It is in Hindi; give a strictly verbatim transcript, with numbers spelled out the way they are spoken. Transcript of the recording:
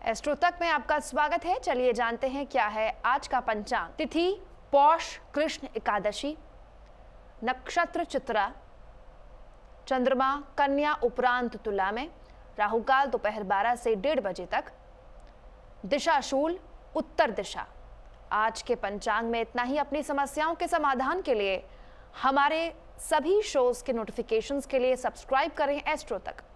एस्ट्रो तक में आपका स्वागत है। चलिए जानते हैं क्या है आज का पंचांग। तिथि पौष कृष्ण एकादशी, नक्षत्र चित्रा, चंद्रमा कन्या उपरांत तुला में, राहुकाल दोपहर बारह से डेढ़ बजे तक, दिशा शूल उत्तर दिशा। आज के पंचांग में इतना ही। अपनी समस्याओं के समाधान के लिए हमारे सभी शोज के नोटिफिकेशंस के लिए सब्सक्राइब करें एस्ट्रो तक।